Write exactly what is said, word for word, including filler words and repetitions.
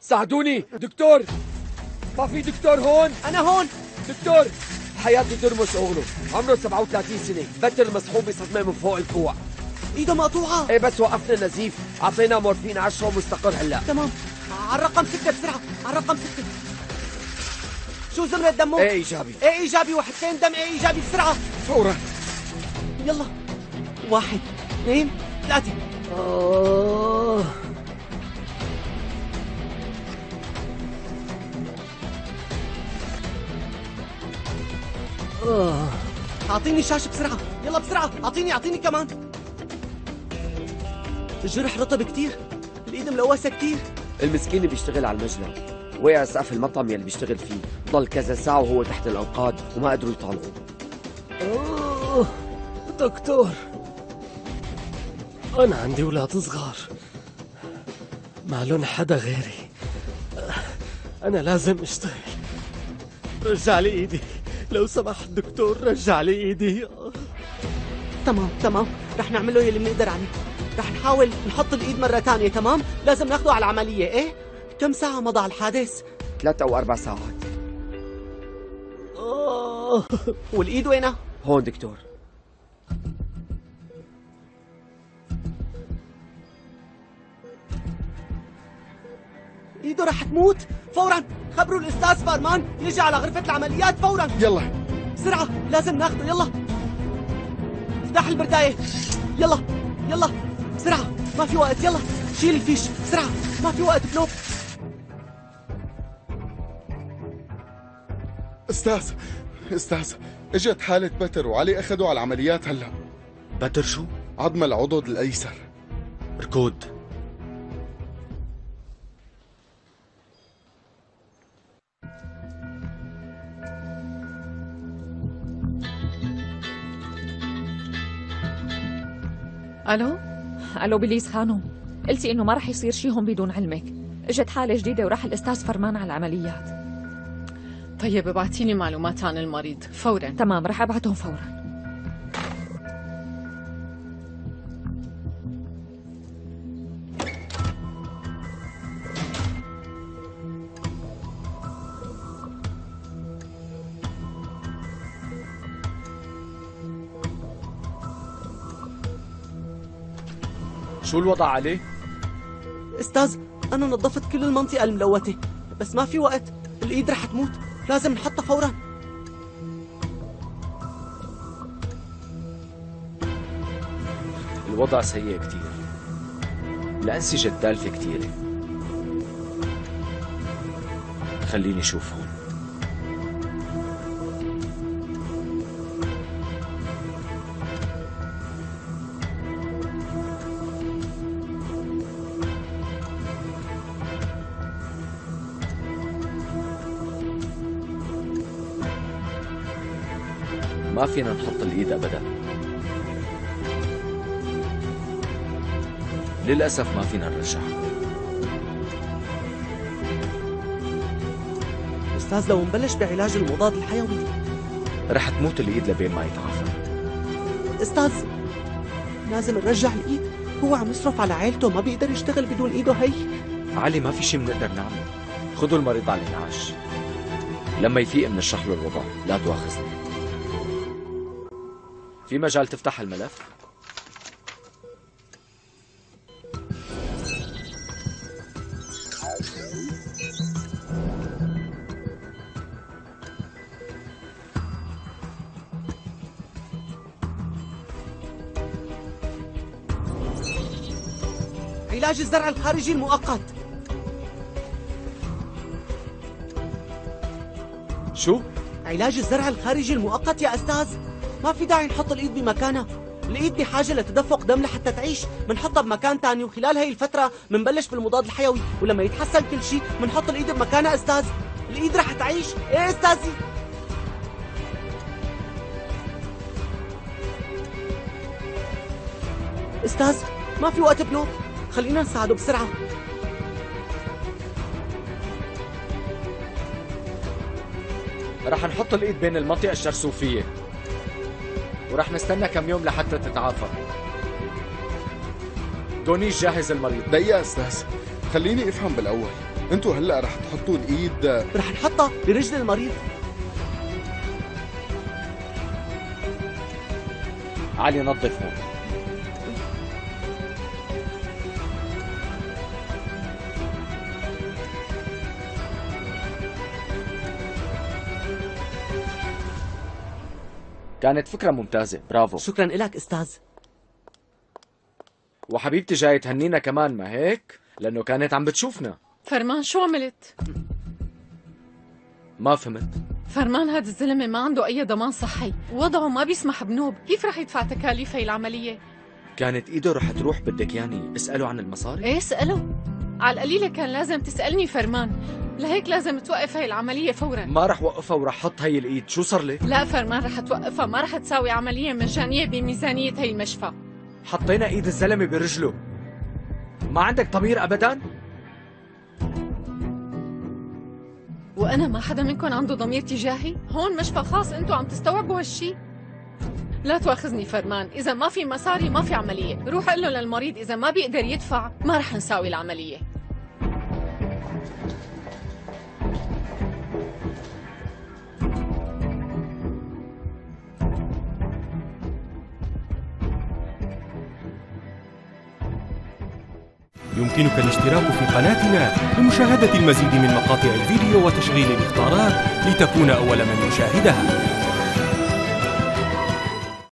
ساعدوني دكتور، ما في دكتور هون. أنا هون دكتور، حياته ترمس أغلو، عمره سبعة وثلاثين سنة، بتر مسحوب بصدمة من فوق الكوع. إيده مقطوعة. ايه بس وقفنا النزيف، أعطينا مورفين عشرة ومستقر هلا. تمام، على الرقم ستة بسرعة، على الرقم ستة. شو زمرة دمه؟ ايه إيجابي. ايه إيجابي، وحدتين دم ايه إيجابي بسرعة. فورا. يلا، واحد اثنين ثلاثة. آه. آه. أعطيني الشاشة بسرعة، يلا بسرعة، أعطيني أعطيني كمان. الجرح رطب كتير، الإيد ملوثة كتير. المسكين بيشتغل على المجنى، وقع سقف المطعم يلي بيشتغل فيه، ضل كذا ساعة وهو تحت الأنقاض وما قدروا يطالعوه. أوه دكتور، أنا عندي ولاد صغار ما لهم حدا غيري، أنا لازم أشتغل. رجع لي إيدي لو سمحت دكتور، رجع لي إيدي. تمام تمام، رح نعمل له يلي بنقدر عليه، رح نحاول نحط الإيد مرة تانية. تمام، لازم ناخده على العملية. إيه؟ كم ساعة مضى على الحادث؟ ثلاث أو أربع ساعات. آه. والإيد وينها؟ هون دكتور. إيده رح تموت فورا. خبروا الأستاذ فارمان يجي على غرفة العمليات فورا. يلا بسرعة، لازم ناخده. يلا افتح البرداية، يلا يلا بسرعة، ما في وقت. يلا شيل الفيش بسرعة، ما في وقت. بنوب استاذ استاذ اجت حالة بتر وعلي اخذوا على العمليات هلا. بتر شو؟ عظم العضد الايسر. ركود. الو الو بليز خانم، قلتي انه ما رح يصير شي هون بدون علمك. اجت حالة جديدة وراح الاستاذ فرمان على العمليات. طيب ابعتيني معلومات عن المريض فورا. تمام، رح ابعتهم فورا. شو الوضع عليه؟ استاذ، انا نظفت كل المنطقة الملوثة، بس ما في وقت. الإيد رح تموت، لازم نحطها فورا. الوضع سيء كتير، الأنسجة التالفة كتيرة. خليني أشوف هون. ما فينا نحط الإيد أبدا، للأسف ما فينا نرجعها. استاذ، لو نبلش بعلاج المضاد الحيوي رح تموت الإيد لبين ما يتعافى. استاذ لازم نرجع الإيد، هو عم يصرف على عائلته، ما بيقدر يشتغل بدون إيده هي. علي ما في شي بنقدر نعمله. خذوا المريض على الانعاش، لما يفيق بنشرح له الوضع، لا تواخذني. في مجال تفتح الملف؟ علاج الزرع الخارجي المؤقت. شو؟ علاج الزرع الخارجي المؤقت يا أستاذ، ما في داعي نحط الإيد بمكانها. الإيد بحاجة لتدفق دم لحتى تعيش، منحطها بمكان تاني، وخلال هاي الفترة منبلش بالمضاد الحيوي، ولما يتحسن كل شيء منحط الإيد بمكانها. أستاذ الإيد رح تعيش. إيه أستاذي؟ أستاذ ما في وقت بنوب، خلينا نساعده بسرعة. رح نحط الإيد بين المنطقة الشرسوفية، ورح نستنى كم يوم لحتى تتعافى. دونيش جاهز المريض. دقيقة أستاذ، خليني أفهم بالأول. انتوا هلا رح تحطوا الايد؟ رح نحطها برجل المريض. علي نظف هون. كانت فكرة ممتازة، برافو. شكرا لك أستاذ. وحبيبتي جاي تهنينا كمان، ما هيك؟ لأنه كانت عم بتشوفنا. فرمان شو عملت؟ ما فهمت. فرمان هذا الزلمة ما عنده أي ضمان صحي، وضعه ما بيسمح بنوب، كيف رح يدفع تكاليف هي العملية؟ كانت إيده رح تروح، بدك يعني اسأله عن المصاري؟ إيه اسأله؟ على القليلة كان لازم تسألني فرمان، لهيك لازم توقف هي العملية فورا. ما رح وقفها ورح حط هي الإيد، شو صار لك؟ لا فرمان رح توقفها، ما رح تساوي عملية مجانية بميزانية هي المشفى. حطينا إيد الزلمة برجله، ما عندك ضمير أبداً؟ وأنا ما حدا منكم عنده ضمير تجاهي؟ هون مشفى خاص، انتوا عم تستوعبوا هالشي؟ لا تواخذني فرمان، إذا ما في مصاري ما في عملية، روح قل له للمريض إذا ما بيقدر يدفع ما رح نساوي العملية. يمكنك الاشتراك في قناتنا لمشاهدة المزيد من مقاطع الفيديو وتشغيل الإخطارات لتكون أول من يشاهدها.